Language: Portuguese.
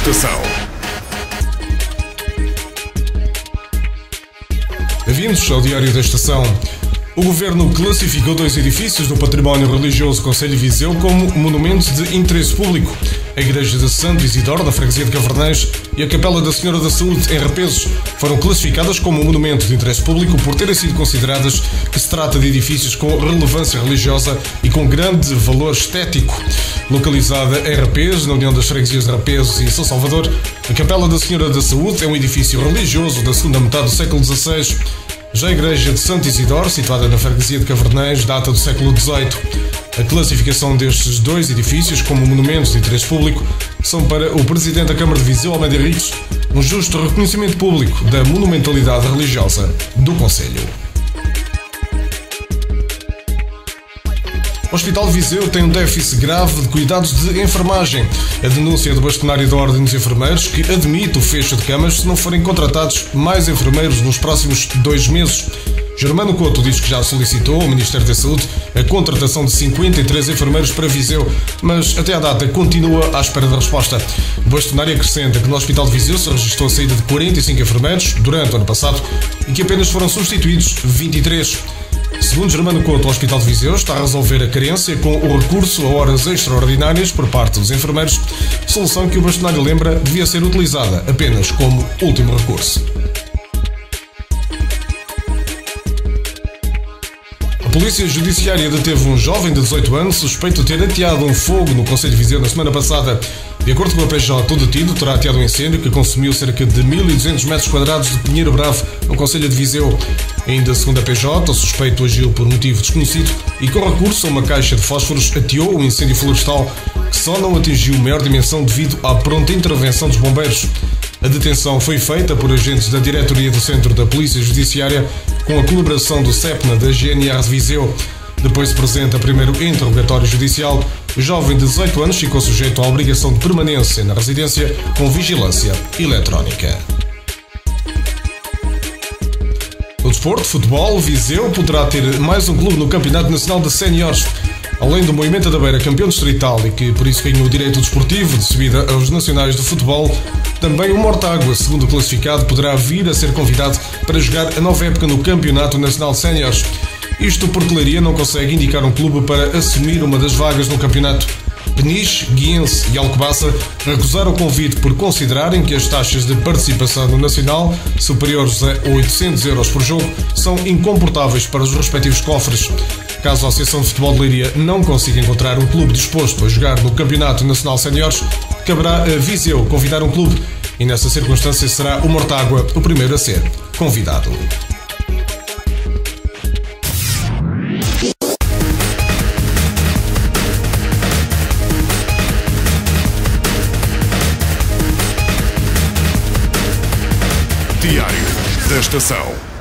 Estação. Bem-vindos ao Diário da Estação. O Governo classificou 2 edifícios do património religioso do Concelho de Viseu como monumentos de interesse público. A Igreja de Santo Isidoro, da Freguesia de Cavernães, e a Capela da Senhora da Saúde, em Rapesos, foram classificadas como monumento de interesse público por terem sido consideradas que se trata de edifícios com relevância religiosa e com grande valor estético. Localizada em Rapesos, na união das freguesias de Rapesos e São Salvador, a Capela da Senhora da Saúde é um edifício religioso da segunda metade do século XVI. Já a Igreja de Santo Isidoro, situada na Freguesia de Cavernães, data do século XVIII. A classificação destes 2 edifícios como monumentos de interesse público são para o Presidente da Câmara de Viseu, Almeida Henriques, um justo reconhecimento público da monumentalidade religiosa do concelho. O Hospital de Viseu tem um déficit grave de cuidados de enfermagem. A denúncia do bastonário da Ordem dos Enfermeiros, que admite o fecho de camas se não forem contratados mais enfermeiros nos próximos 2 meses. Germano Couto diz que já solicitou ao Ministério da Saúde a contratação de 53 enfermeiros para Viseu, mas até à data continua à espera da resposta. O bastonário acrescenta que no Hospital de Viseu se registrou a saída de 45 enfermeiros durante o ano passado e que apenas foram substituídos 23. Segundo Germano Couto, o Hospital de Viseu está a resolver a carência com o recurso a horas extraordinárias por parte dos enfermeiros, solução que o bastonário lembra devia ser utilizada apenas como último recurso. A Polícia Judiciária deteve um jovem de 18 anos suspeito de ter ateado um fogo no Concelho de Viseu na semana passada. De acordo com a PJ, o detido terá ateado um incêndio que consumiu cerca de 1.200 metros quadrados de Pinheiro Bravo, no Concelho de Viseu. Ainda segundo a PJ, o suspeito agiu por motivo desconhecido e, com recurso a uma caixa de fósforos, ateou um incêndio florestal que só não atingiu maior dimensão devido à pronta intervenção dos bombeiros. A detenção foi feita por agentes da Diretoria do Centro da Polícia Judiciária com a colaboração do CEPNA da GNR de Viseu. Depois se apresenta primeiro interrogatório judicial. O jovem de 18 anos ficou sujeito à obrigação de permanência na residência com vigilância eletrónica. No desporto, futebol, Viseu poderá ter mais um clube no Campeonato Nacional de Séniores. Além do Moimenta da Beira, campeão distrital e que por isso ganhou o direito desportivo de subida aos nacionais de futebol, também o Mortágua, segundo classificado, poderá vir a ser convidado para jogar a nova época no Campeonato Nacional de Séniores. Isto porque Leiria não consegue indicar um clube para assumir uma das vagas no campeonato. Peniche, Guiense e Alcobaça recusaram o convite por considerarem que as taxas de participação no Nacional, superiores a 800 € por jogo, são incomportáveis para os respectivos cofres. Caso a Associação de Futebol de Leiria não consiga encontrar um clube disposto a jogar no Campeonato Nacional Séniores, caberá a Viseu convidar um clube e nessa circunstância será o Mortágua o primeiro a ser convidado. Diário da Estação.